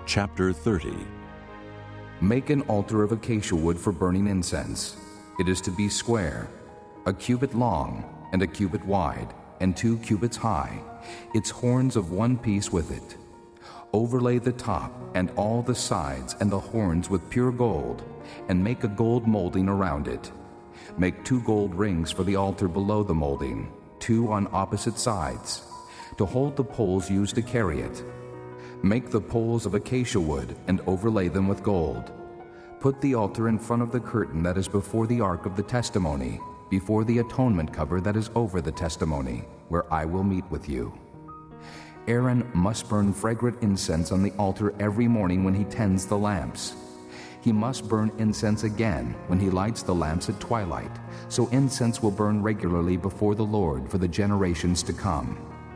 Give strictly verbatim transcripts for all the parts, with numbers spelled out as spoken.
Chapter thirty. Make an altar of acacia wood for burning incense. It is to be square, a cubit long, and a cubit wide, and two cubits high, its horns of one piece with it. Overlay the top and all the sides and the horns with pure gold, and make a gold molding around it. Make two gold rings for the altar below the molding, two on opposite sides, to hold the poles used to carry it. Make the poles of acacia wood and overlay them with gold. Put the altar in front of the curtain that is before the ark of the testimony, before the atonement cover that is over the testimony, where I will meet with you. Aaron must burn fragrant incense on the altar every morning when he tends the lamps. He must burn incense again when he lights the lamps at twilight, so incense will burn regularly before the Lord for the generations to come.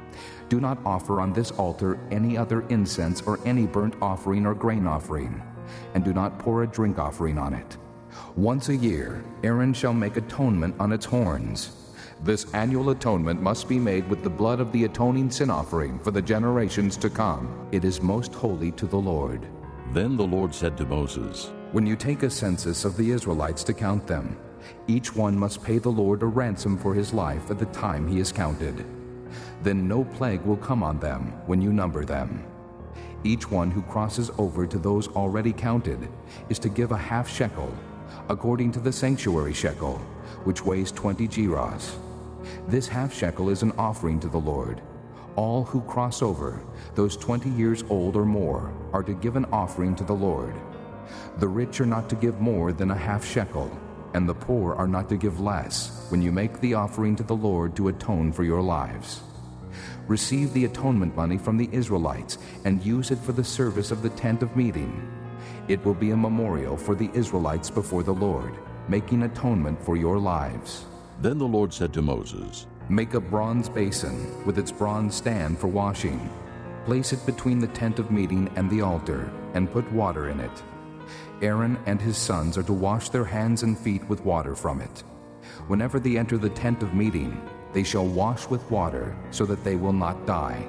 Do not offer on this altar any other incense or any burnt offering or grain offering, and do not pour a drink offering on it. Once a year, Aaron shall make atonement on its horns. This annual atonement must be made with the blood of the atoning sin offering for the generations to come. It is most holy to the Lord. Then the Lord said to Moses, When you take a census of the Israelites to count them, each one must pay the Lord a ransom for his life at the time he is counted. Then no plague will come on them when you number them. Each one who crosses over to those already counted is to give a half shekel, according to the sanctuary shekel, which weighs twenty gerahs. This half shekel is an offering to the Lord. All who cross over, those twenty years old or more, are to give an offering to the Lord. The rich are not to give more than a half shekel, and the poor are not to give less when you make the offering to the Lord to atone for your lives. Receive the atonement money from the Israelites and use it for the service of the tent of meeting. It will be a memorial for the Israelites before the Lord, making atonement for your lives. Then the Lord said to Moses, Make a bronze basin with its bronze stand for washing. Place it between the tent of meeting and the altar, and put water in it. Aaron and his sons are to wash their hands and feet with water from it. Whenever they enter the tent of meeting, they shall wash with water, so that they will not die.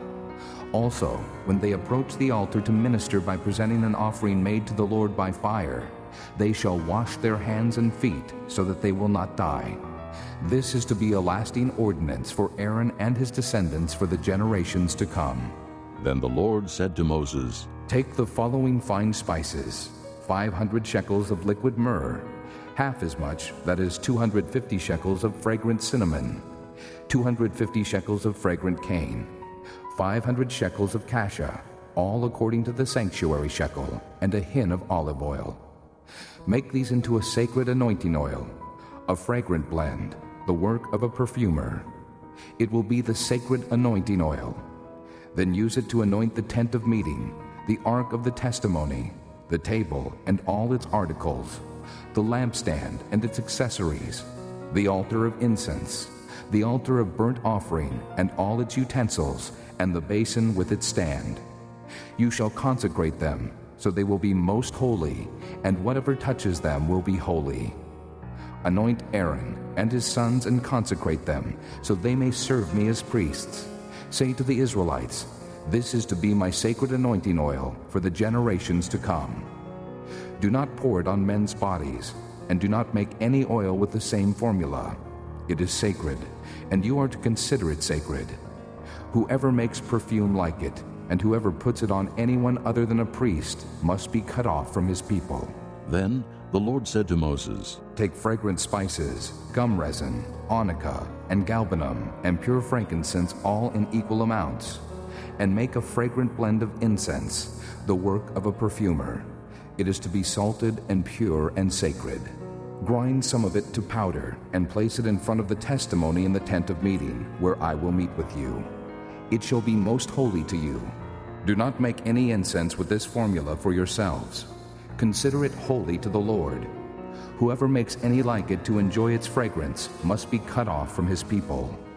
Also, when they approach the altar to minister by presenting an offering made to the Lord by fire, they shall wash their hands and feet, so that they will not die. This is to be a lasting ordinance for Aaron and his descendants for the generations to come. Then the Lord said to Moses, Take the following fine spices, five hundred shekels of liquid myrrh, half as much, that is two hundred fifty shekels of fragrant cinnamon, two hundred fifty shekels of fragrant cane, five hundred shekels of cassia, all according to the sanctuary shekel, and a hin of olive oil. Make these into a sacred anointing oil, a fragrant blend, the work of a perfumer. It will be the sacred anointing oil. Then use it to anoint the tent of meeting, the ark of the testimony, the table and all its articles, the lampstand and its accessories, the altar of incense, the altar of burnt offering and all its utensils, and the basin with its stand. You shall consecrate them, so they will be most holy, and whatever touches them will be holy. Anoint Aaron and his sons and consecrate them, so they may serve me as priests. Say to the Israelites, This is to be my sacred anointing oil for the generations to come. Do not pour it on men's bodies, and do not make any oil with the same formula. It is sacred, and you are to consider it sacred. Whoever makes perfume like it, and whoever puts it on anyone other than a priest, must be cut off from his people. Then the Lord said to Moses, Take fragrant spices, gum resin, onycha, and galbanum, and pure frankincense, all in equal amounts, and make a fragrant blend of incense, the work of a perfumer. It is to be salted and pure and sacred. Grind some of it to powder, and place it in front of the testimony in the tent of meeting, where I will meet with you. It shall be most holy to you. Do not make any incense with this formula for yourselves. Consider it holy to the Lord. Whoever makes any like it to enjoy its fragrance must be cut off from his people.